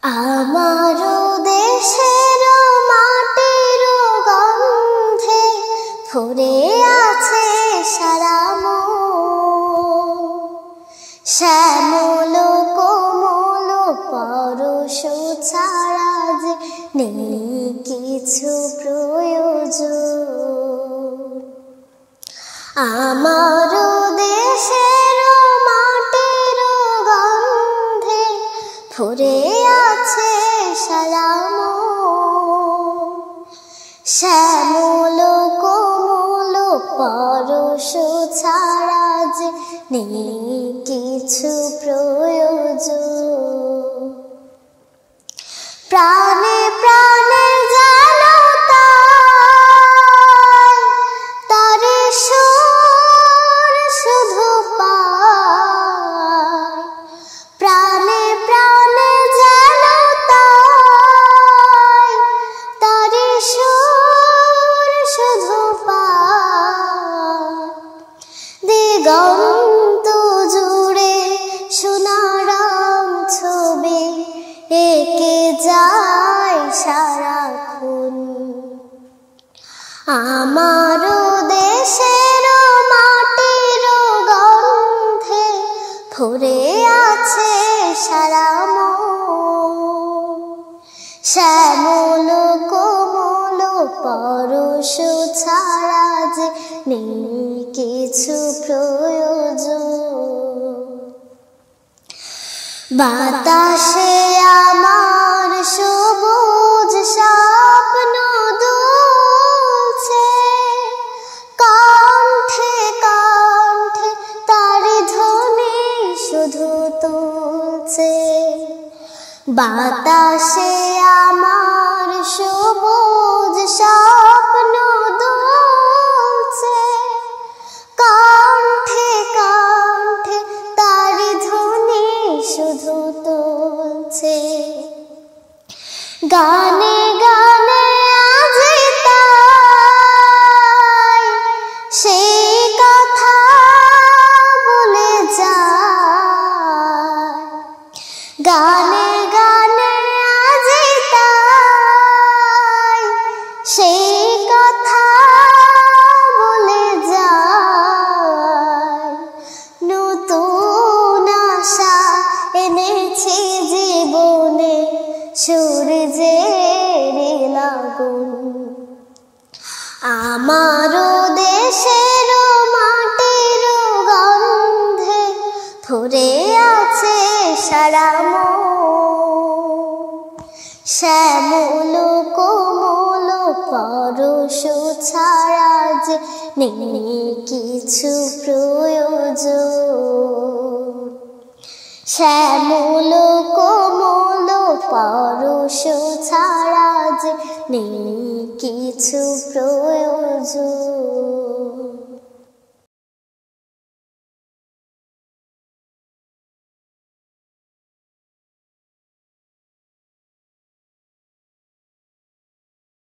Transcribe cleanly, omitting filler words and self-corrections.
আমার দেশের মাটির গন্ধে ভরে আছে সারা মন, শ্যামল কোমল পরশ ছাড়া যে নেই কিছু প্রয়োজন। আমার দেশের মাটির গন্ধে ভরে আছে সারা মন, শ্যামল কোমল পরশ ছাড়া যে নেই কিছু প্রয়োজন। প্রাণে প্রাণে যেন তারে সুর শুধু পায়, প্রাণে প্রাণে যেন তারে সুর শুধু পায়। দিগন্ত জুড়ে সোনারাম ছবি এঁকে যায় সারাক্ষণ। আমার দেশের মাটির গন্ধে ভরে আছে সারা মন, শ্যামল কোমল পরশ ছাড়া যে নেই কিছু প্রয়োজন। বাতাসে আমার সবুজ স্বপ্ন দুলছে, কণ্ঠে কণ্ঠে তারি ধ্বনি শুধু তুলছে। বাতাসে আমার সবুজ স্বপ্ন দুলছে, কণ্ঠে কণ্ঠে তারি ধ্বনি শুধু তুলছে। গানে গানে আজি তাই সেই কথা বলে যায়, গানে গানে আজি তাই সেই কথা বলে যায়। নতুন আশা এনেছি জীবনে সূর্যের আগুন। আমার দেশের মাটির গন্ধে ভরে আছে সারা মন, শ্যামল কোমল পরশ ছাড়া যে নেই কিছু প্রয়োজন। শ্যামল কোমল পরশ ছাড়া যে নেই কিছু প্রয়োজন।